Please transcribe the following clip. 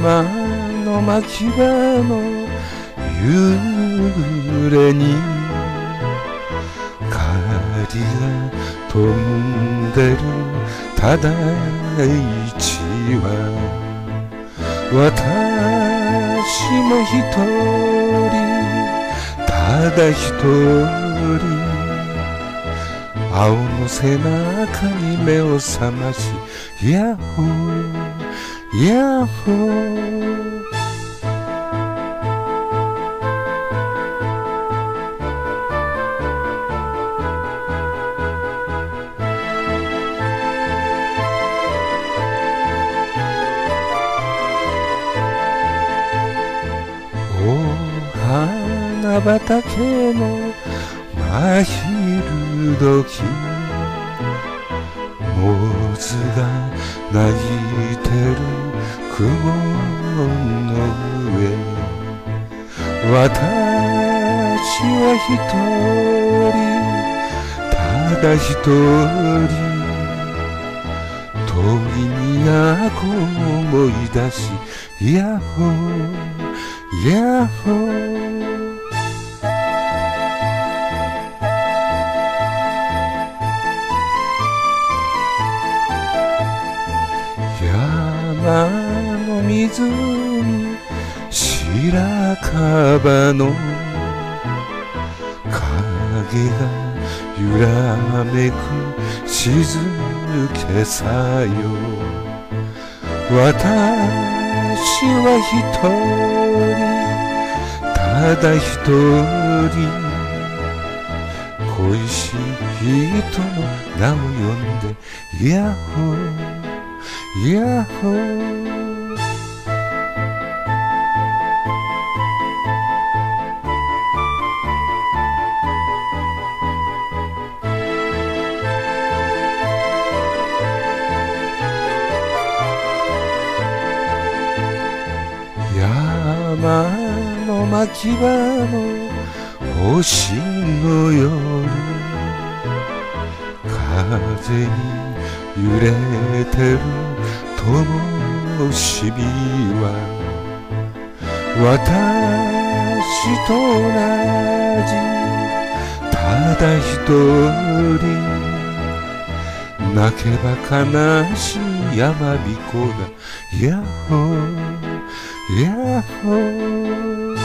の牧場の夕暮れにカリが飛んでるただいちは私も一人ただ一人青の背中に目を覚ましヤッホーヤッホーお花畑の真昼時モズが鳴いてる雲の上私は一人ただ一人遠い都を思い出しヤッホーヤッホー山の湖白樺の影が揺らめく静けさよ私は一人ただ一人恋しい人の名を呼んでヤッホーヤッホー山の牧場の星の夜風に揺れてる灯火は私と同じただ一人泣けば悲しい山彦がヤッホーヤッホー